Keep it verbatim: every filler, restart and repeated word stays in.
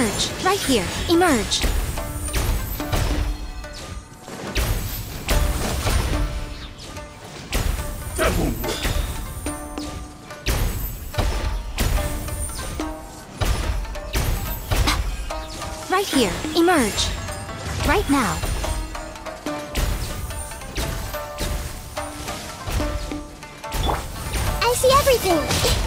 Emerge. Right here. Emerge. That won't work. Right here. Emerge. Right now. I see everything!